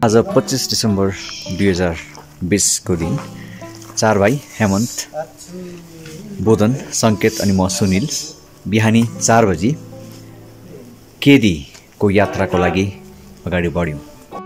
आज 25 डिसेम्बर 2020 को दिन 4 भाइ हेमन्त, बोधन, सङ्केत अनि म सुनिल बिहानी 4 बजी केदी को यात्राको लागि अगाडि बढ्यौं।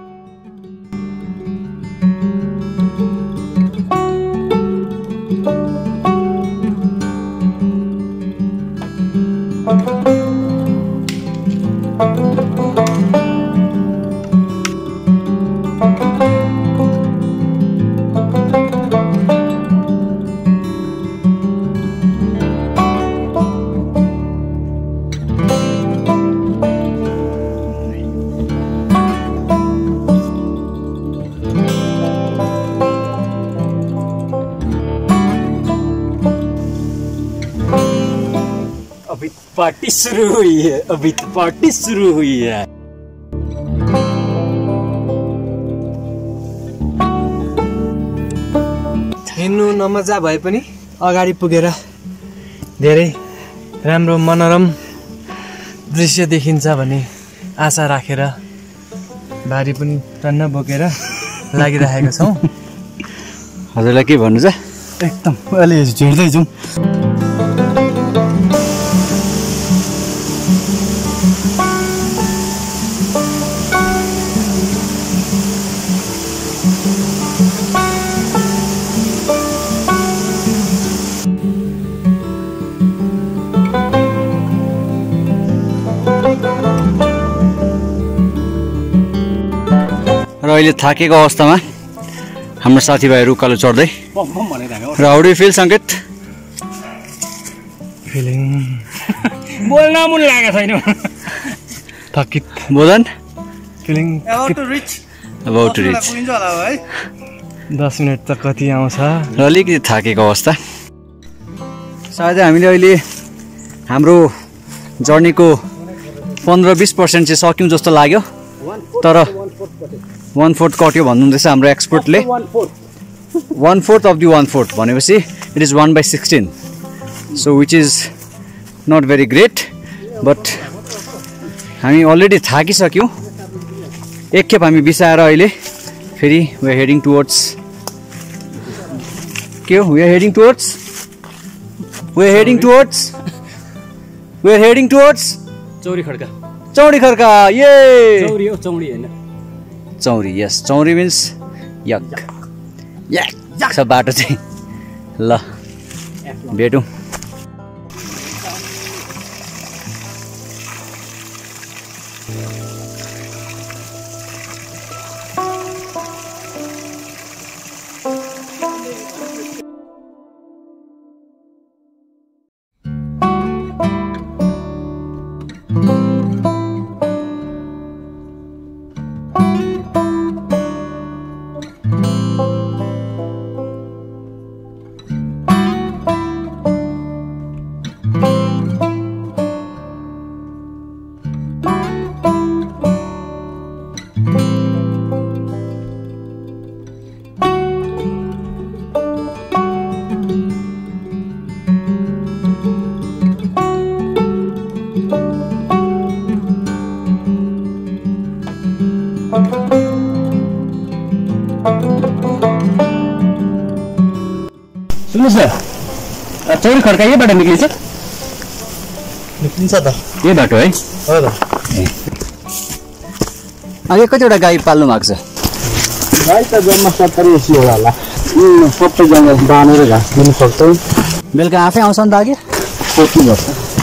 अभी पार्टी शुरू हुई है, अभी तो पार्टी शुरू हुई है। हिँड्नु नमजा भए पनि अगाडि पुगेर धेरै राम्रो मनोरम दृश्य देखिन्छ भन्ने आशा राखेर भारी पनि टन्न बोकेर लागिरहेका छौँ। हजुरलाई के भन्नु छ? एकदम अलि झिर्दै जाउँ। र अहिले थाकेको अवस्थामा हाम्रो साथीभाइहरू उकालो चढ्दै र हाउ डु यु फिल सङ्केत? फिलिङ बोल्न मन लागेको छैन। थकित। बोधन? Feeling about to reach 10 minute त कति आउँछ र अलिकति थाकेको अवस्था। सायद हामीले अहिले हाम्रो जर्नीको 15-20% चाहिँ सक्यौँ जस्तो लाग्यो, तर 1/4 कट्यो भन्नुहुँदैछ हाम्रो एक्सपर्टले। 1/4 अफ दि 1/4 भनेपछि it is 1/16, so which is not very great, but हामी अलरेडी थाकिसक्यौँ। एकखेप हामी बिसाएर अहिले फेरि वी आर हेडिङ टुवर्ड्स के हो? We are heading towards Chauri Khadka. Chauri Khadka. ये चौरी हो, चौरी हैन। चौरी, यस, चौरी मिन्स यक छ बाटो चाहिँ। ल भेटौँ। सुन्नुहोस् न, चौरी खड्का यहीबाट निक्लिन्छ? निक्लिन्छ त, यही बाटो है? हो त। अहिले कतिवटा गाई पाल्नु भएको छ? गाई त जम्मा 70-80 होला। सबै जग्गा बाँधेर घाँस दिनु सक्छौँ। बेलुका आफै आउँछ नि त अघि? पोख्नु पर्छ।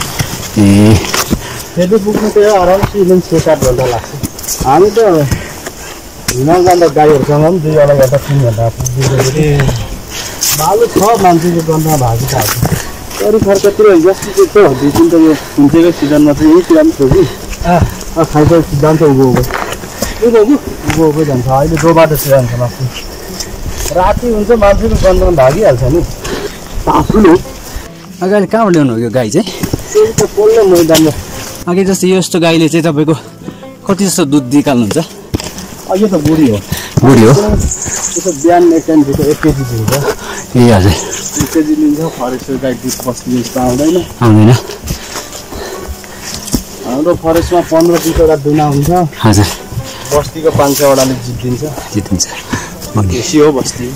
फेरि पुग्नु त आरामसे 6-7 घन्टा लाग्छ। हामी त हिँड्न जाँदा गाईहरूसँग पनि 2 घन्टा 3 घन्टा पुग्छ। बालु छ मान्छेको गन्धमा भागी खाएको। चौरी खड्कातिर हिजोअस्ति त 2-3 त यो हुन्चेको सिजनमा चाहिँ यही सिजन थियो कि खाइसकेपछि जान्छ उभो जान्छ। अहिले दो बाटो सिजन छ माथि, राति हुन्छ मान्छेको गन्धमा भागिहाल्छ नि। ठुलो अगाडि कहाँबाट ल्याउनु हो यो गाई चाहिँ? त्यो त पोल्ने मैदानमा। अघि जस्तो यस्तो गाईले चाहिँ तपाईँको कति जस्तो दुध निकाल्नुहुन्छ? यो त बुढी हो। बुढी हो? यो त बिहान 1 टाइम दिन्छ, 1 केजी दिन्छ। ए हजुर, 1 केजी लिन्छ। फरेस्ट गाई दुध बस्ती जस्तो आउँदैन। हाम्रो फरेस्टमा 15-20 वटा दुना हुन्छ। हजुर, बस्तीको 500 वटाले जित्दिन्छ देशी हो बस्ती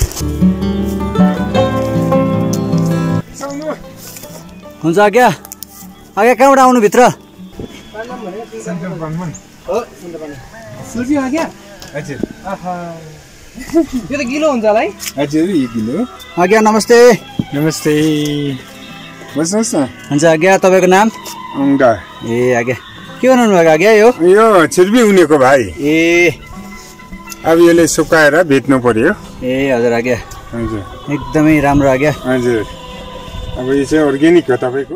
हुन्छ आज्ञा आज्ञा कहाँबाट आउनु भित्र सुर्जी आज्ञा हजुर यो त गिलो हुन्छ होला है हजुर यो गिलो आज्ञा नमस्ते नमस्ते बस्नुहोस् न हुन्छ आज्ञा तपाईँको नाम अंगा ए आज्ञा के बनाउनु भएको आज्ञा यो छिर्बी उनेको भाइ ए अब यसले सुकाएर बेच्नु पर्यो ए हजुर आज्ञा हजुर एकदमै राम्रो आज्ञा हजुर अब यो चाहिँ अर्ग्यानिक हो तपाईँको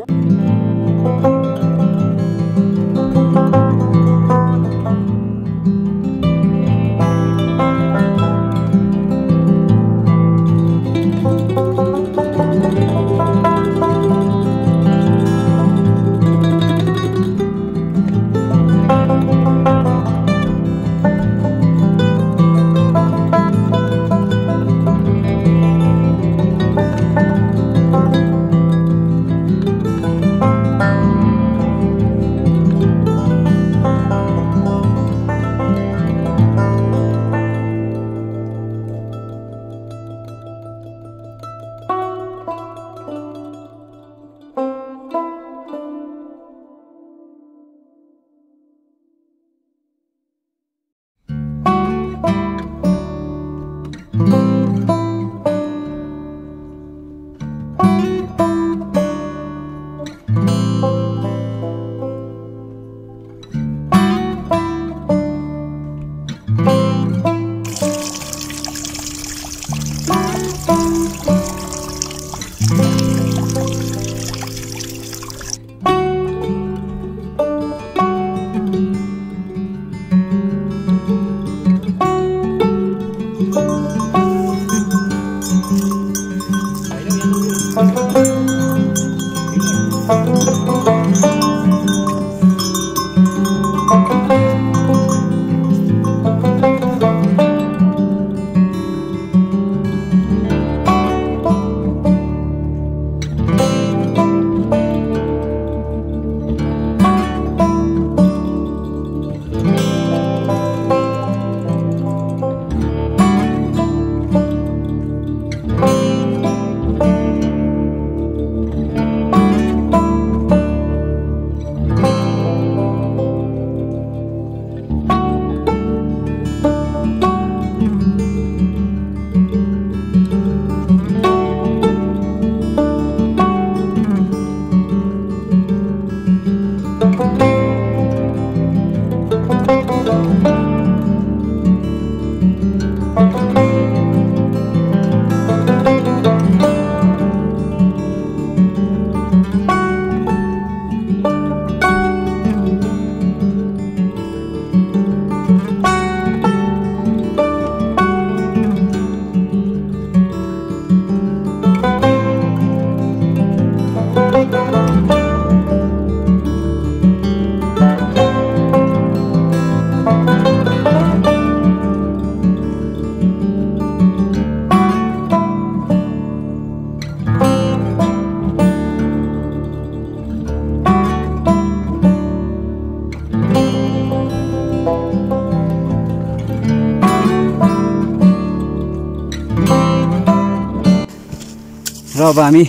र अब हामी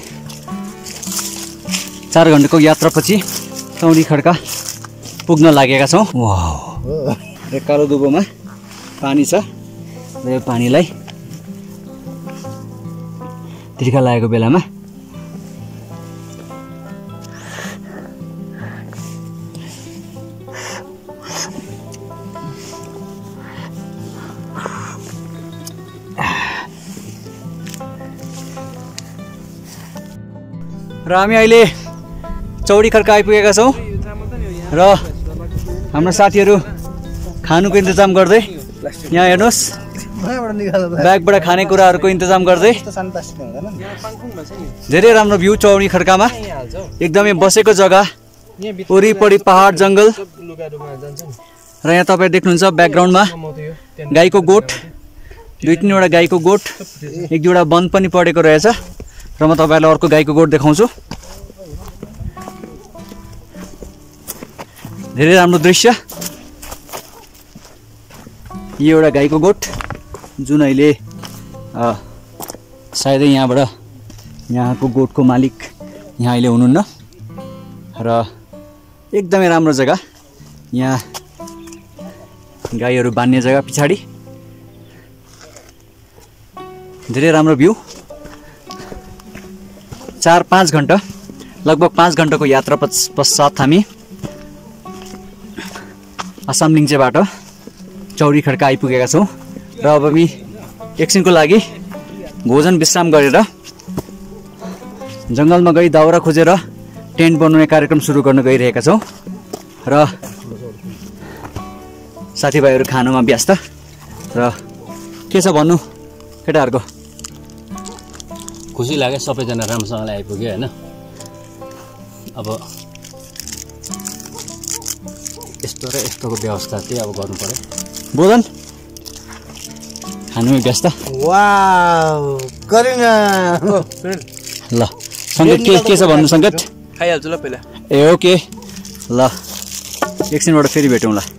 4 घण्टाको यात्रापछि चौरी खड्का पुग्न लागेका छौँ। वाह, कालो दुबोमा पानी छ र यो पानीलाई तिर्खा लागेको बेलामा र हामी अहिले चौरी खड्का आइपुगेका छौँ र हाम्रो साथीहरू खानुको इन्तजाम गर्दै यहाँ हेर्नुहोस् ब्यागबाट खानेकुराहरूको इन्तजाम गर्दै धेरै राम्रो भ्यू चौरी खड्कामा एकदमै बसेको जग्गा वरिपरि पहाड जङ्गल र यहाँ तपाईँ देख्नुहुन्छ ब्याकग्राउन्डमा गाईको गोठ 2-3वटा गाईको गोठ 1-2वटा वन पनि परेको रहेछ र म तपाईहरुलाई अर्को गाईको गोठ देखाउँछु। धेरै राम्रो दृश्य यो एउटा गाईको गोठ जुन अहिले सायदै यहाँको गोठको मालिक यहाँ अहिले हुनुहुन्न र एकदमै राम्रो जग्गा। यहाँ गाईहरू बान्ने जग्गा पछाडि धेरै राम्रो भ्यू। 4-5 घन्टा लगभग 5 घन्टाको यात्रा पश्चात हामी आसाम लिङ्चेबाट चौरी खड्का आइपुगेका छौँ र अब हामी एकछिनको लागि भोजन विश्राम गरेर जङ्गलमा गई दाउरा खोजेर टेन्ट बनाउने कार्यक्रम सुरु गर्न गइरहेका छौँ र साथीभाइहरू खानुमा व्यस्त। र के छ भन्नु केटाहरूको? खुसी लाग्यो सबैजना राम्रोसँगले आइपुग्यो होइन। अब यस्तो र यस्तोको व्यवस्था चाहिँ अब गर्नु पर्यो। भोजन खानुमै व्यस्त। वाउ करिना ल सङ्गीत के छ भन्नु? सङ्गीत खाइहाल्छु ल पहिला। ए ओके ल एकछिनबाट फेरि भेटौँ ल।